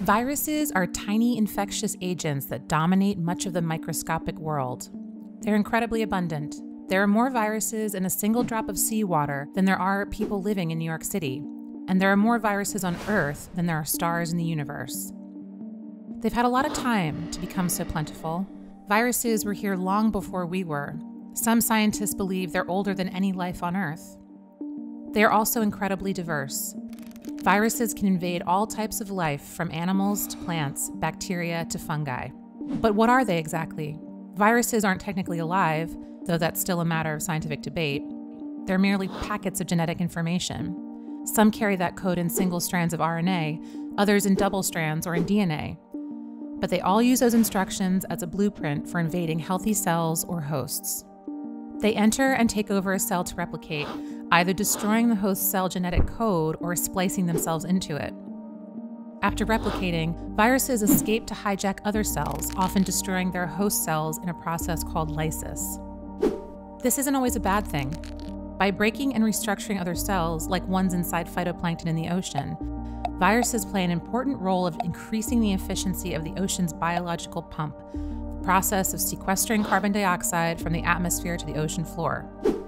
Viruses are tiny infectious agents that dominate much of the microscopic world. They're incredibly abundant. There are more viruses in a single drop of seawater than there are people living in New York City. And there are more viruses on Earth than there are stars in the universe. They've had a lot of time to become so plentiful. Viruses were here long before we were. Some scientists believe they're older than any life on Earth. They are also incredibly diverse. Viruses can invade all types of life, from animals to plants, bacteria to fungi. But what are they exactly? Viruses aren't technically alive, though that's still a matter of scientific debate. They're merely packets of genetic information. Some carry that code in single strands of RNA, others in double strands or in DNA. But they all use those instructions as a blueprint for invading healthy cells or hosts. They enter and take over a cell to replicate, either destroying the host cell genetic code or splicing themselves into it. After replicating, viruses escape to hijack other cells, often destroying their host cells in a process called lysis. This isn't always a bad thing. By breaking and restructuring other cells, like ones inside phytoplankton in the ocean, viruses play an important role of increasing the efficiency of the ocean's biological pump, the process of sequestering carbon dioxide from the atmosphere to the ocean floor.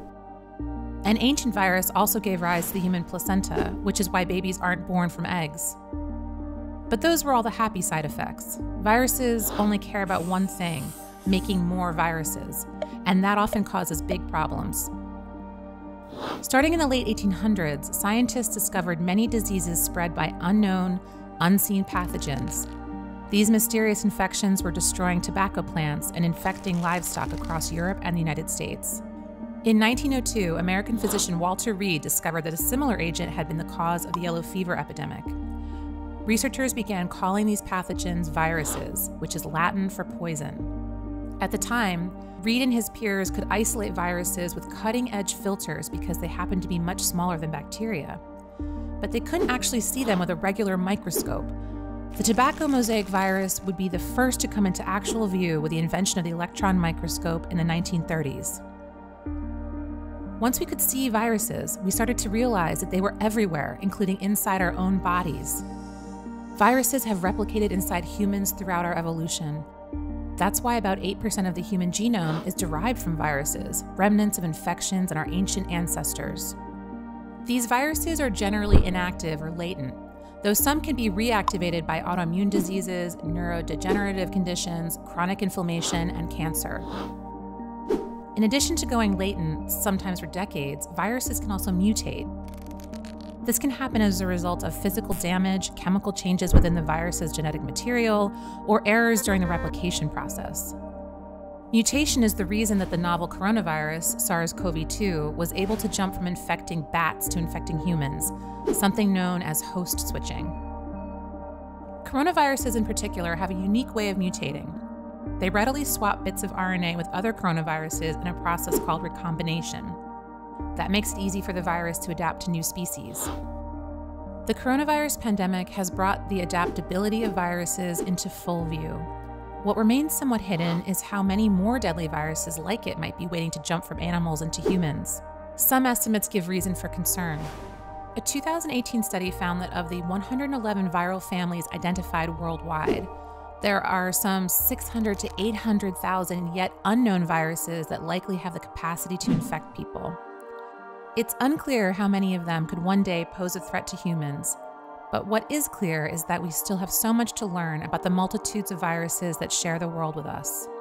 An ancient virus also gave rise to the human placenta, which is why babies aren't born from eggs. But those were all the happy side effects. Viruses only care about one thing: making more viruses, and that often causes big problems. Starting in the late 1800s, scientists discovered many diseases spread by unknown, unseen pathogens. These mysterious infections were destroying tobacco plants and infecting livestock across Europe and the United States. In 1902, American physician Walter Reed discovered that a similar agent had been the cause of the yellow fever epidemic. Researchers began calling these pathogens viruses, which is Latin for poison. At the time, Reed and his peers could isolate viruses with cutting-edge filters because they happened to be much smaller than bacteria. But they couldn't actually see them with a regular microscope. The tobacco mosaic virus would be the first to come into actual view with the invention of the electron microscope in the 1930s. Once we could see viruses, we started to realize that they were everywhere, including inside our own bodies. Viruses have replicated inside humans throughout our evolution. That's why about 8% of the human genome is derived from viruses, remnants of infections in our ancient ancestors. These viruses are generally inactive or latent, though some can be reactivated by autoimmune diseases, neurodegenerative conditions, chronic inflammation, and cancer. In addition to going latent, sometimes for decades, viruses can also mutate. This can happen as a result of physical damage, chemical changes within the virus's genetic material, or errors during the replication process. Mutation is the reason that the novel coronavirus, SARS-CoV-2, was able to jump from infecting bats to infecting humans, something known as host switching. Coronaviruses in particular have a unique way of mutating. They readily swap bits of RNA with other coronaviruses in a process called recombination. That makes it easy for the virus to adapt to new species. The coronavirus pandemic has brought the adaptability of viruses into full view. What remains somewhat hidden is how many more deadly viruses like it might be waiting to jump from animals into humans. Some estimates give reason for concern. A 2018 study found that of the 111 viral families identified worldwide, there are some 600 to 800,000 yet unknown viruses that likely have the capacity to infect people. It's unclear how many of them could one day pose a threat to humans, but what is clear is that we still have so much to learn about the multitudes of viruses that share the world with us.